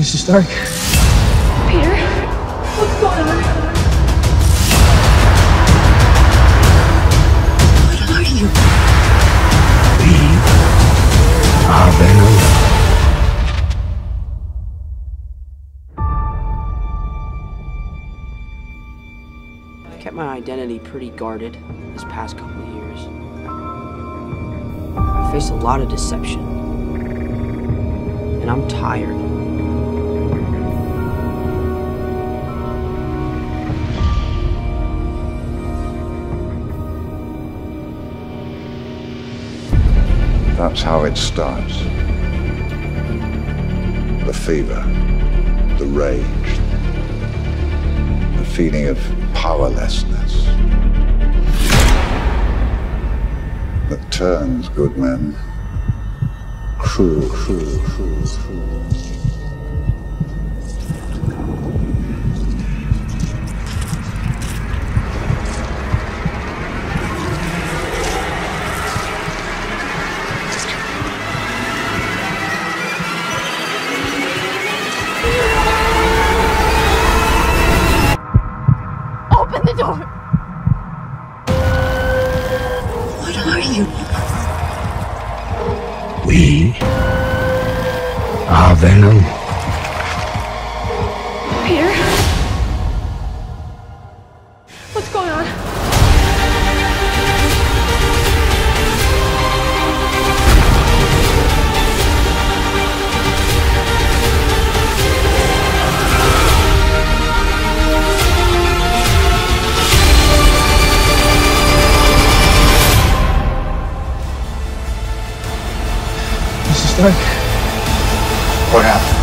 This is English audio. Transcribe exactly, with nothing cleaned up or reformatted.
Missus Stark. Peter, what's going on? What are you? We are Venom. I've kept my identity pretty guarded this past couple of years. I faced a lot of deception, and I'm tired. That's how it starts. The fever, the rage, the feeling of powerlessness that turns good men cruel, cruel, cruel, cruel. Open the door! What are you? We are Venom. Peter? What's going on? Missus Stark. What happened?